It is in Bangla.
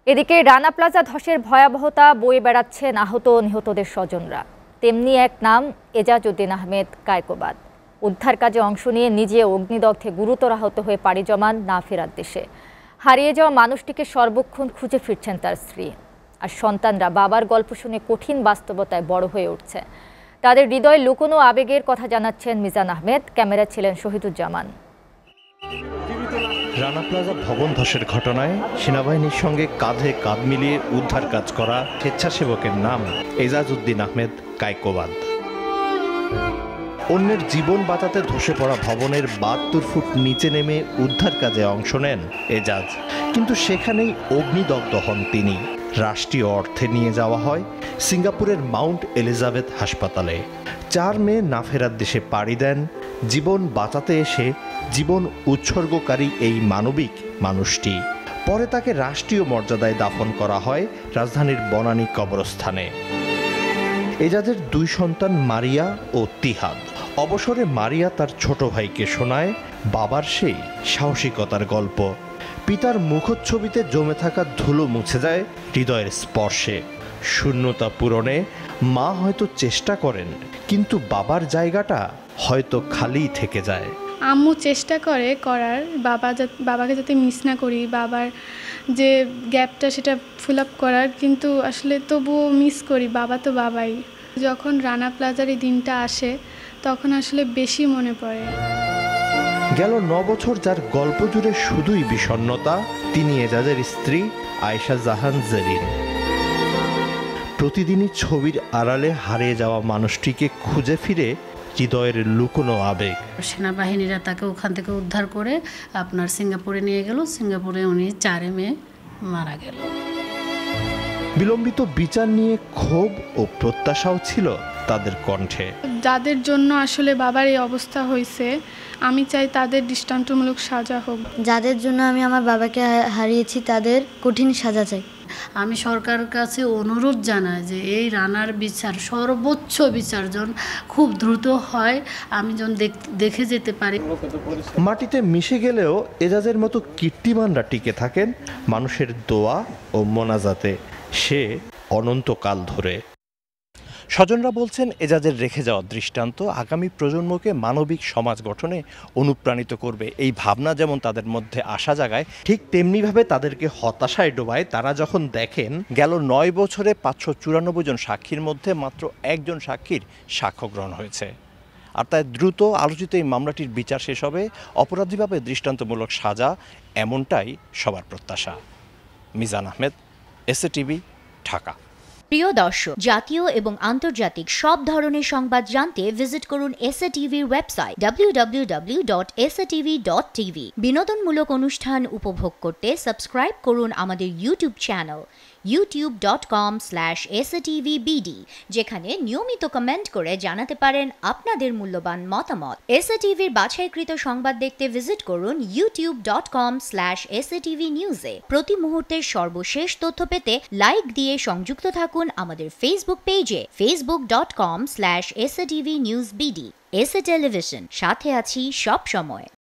এদিকে রানা প্লাজা ধসের ভয়াবহতা বয়ে বেড়াচ্ছেন আহত নিহতদের স্বজনরা। তেমনি এক নাম এজাজউদ্দিন আহমেদ কায়কোবাদ। উদ্ধার কাজে অংশ নিয়ে নিজে অগ্নিদগ্ধে গুরুতর আহত হয়ে পাড়ি জমান না ফেরার দেশে। হারিয়ে যাওয়া মানুষটিকে সর্বক্ষণ খুঁজে ফিরছেন তার স্ত্রী আর সন্তানরা। বাবার গল্প শুনে কঠিন বাস্তবতায় বড় হয়ে উঠছে। তাদের হৃদয়ে লুকোনো আবেগের কথা জানাচ্ছেন মিজান আহমেদ। ক্যামেরা ছিলেন শহীদুজ্জামান। রানা প্লাজা ভবন ধসের ঘটনায় সেনাবাহিনীর সঙ্গে কাঁধে কাঁধ মিলিয়ে উদ্ধার কাজ করা স্বেচ্ছাসেবকের নাম এজাজউদ্দিন আহমেদ কায়কোবাদ। অন্যের জীবন বাঁচাতে ধসে পড়া ভবনের ৭২ ফুট নিচে নেমে উদ্ধার কাজে অংশ নেন এজাজ, কিন্তু সেখানেই অগ্নিদগ্ধ হন তিনি। রাষ্ট্রীয় অর্থে নিয়ে যাওয়া হয় সিঙ্গাপুরের মাউন্ট এলিজাবেথ হাসপাতালে। ৪ মে না ফেরার দেশে পাড়ি দেন জীবন বাঁচাতে এসে জীবন উৎসর্গকারী এই মানবিক মানুষটি। পরে তাকে রাষ্ট্রীয় মর্যাদায় দাফন করা হয় রাজধানীর বনানী কবরস্থানে। এজাজের ২ সন্তান মারিয়া ও তিহাদ। অবসরে মারিয়া তার ছোট ভাইকে শোনায় বাবার সেই সাহসিকতার গল্প। পিতার মুখচ্ছবিতে জমে থাকা ধুলো মুছে যায় হৃদয়ের স্পর্শে। শূন্যতা পূরণে মা হয়তো চেষ্টা করেন, কিন্তু বাবার জায়গাটা হয়তো খালিই থেকে যায়। আম্মু চেষ্টা করার বাবাকে যাতে মিস না করি, বাবার যে গ্যাপটা সেটা ফিল আপ করার, কিন্তু আসলে তবুও মিস করি। বাবা তো বাবাই। যখন রানা প্লাজার এই দিনটা আসে তখন আসলে বেশি মনে পড়ে। গেল ৯ বছর যার গল্প জুড়ে শুধুই বিষণ্ণতা, তিনি এজাজের স্ত্রী আয়েশা জাহান জেরিন। প্রতিদিনই ছবির আড়ালে হারিয়ে যাওয়া মানুষটিকে খুঁজে ফিরে হৃদয়ের লুকোনো আবেগ। সেনাবাহিনীরা তাকে ওখান থেকে উদ্ধার করে আপনার সিঙ্গাপুরে নিয়ে গেল। সিঙ্গাপুরে উনি ৪ মে মারা গেল। বিলম্বিত বিচার নিয়ে ক্ষোভ ও প্রত্যাশাও ছিল তাদের কণ্ঠে। যাদের জন্য আসলে বাবার এই অবস্থা হয়েছে, আমি চাই তাদের দৃষ্টান্তমূলক সাজা হোক। যাদের জন্য আমি আমার বাবাকে হারিয়েছি তাদের কঠিন সাজা চাই। আমি সরকারের কাছে অনুরোধ জানাই যে এই রানার বিচার, সর্বোচ্চ বিচার যেন খুব দ্রুত হয়, আমি যেন দেখে যেতে পারি। মাটিতে মিশে গেলেও এজাজের মতো কীর্তিমানরা টিকে থাকেন মানুষের দোয়া ও মোনাজাতে, সে অনন্তকাল ধরে। স্বজনরা বলছেন এজাজের রেখে যাওয়া দৃষ্টান্ত আগামী প্রজন্মকে মানবিক সমাজ গঠনে অনুপ্রাণিত করবে। এই ভাবনা যেমন তাদের মধ্যে আশা জাগায়, ঠিক তেমনিভাবে তাদেরকে হতাশায় ডোবায় তারা যখন দেখেন গেল ৯ বছরে ৫৯৪ জন সাক্ষীর মধ্যে মাত্র ১ জন সাক্ষীর সাক্ষ্য গ্রহণ হয়েছে। আর তাই দ্রুত আলোচিত এই মামলাটির বিচার শেষ হবে, অপরাধীভাবে দৃষ্টান্তমূলক সাজা, এমনটাই সবার প্রত্যাশা। মিজান আহমেদ, SATV, ঢাকা। প্রিয় দর্শক, জাতীয় এবং আন্তর্জাতিক সব ধরনের সংবাদ জানতে ভিজিট করুন SATVর ওয়েবসাইট www.satv.tv। বিনোদনমূলক অনুষ্ঠান উপভোগ করতে সাবস্ক্রাইব করুন আমাদের ইউটিউব চ্যানেল youtube.com/satvbd, যেখানে নিয়মিত কমেন্ট করে জানাতে পারেন আপনাদের মূল্যবান মতামত। SATVর বাছাইকৃত সংবাদ দেখতে ভিজিট করুন youtube.com/satvnews-এ। প্রতি মুহূর্তের সর্বশেষ তথ্য পেতে লাইক দিয়ে সংযুক্ত থাকুন আমাদের ফেসবুক পেজে facebook.com/satvnewsbd। SA টেলিভিশন, সাথে আছি সব সময়।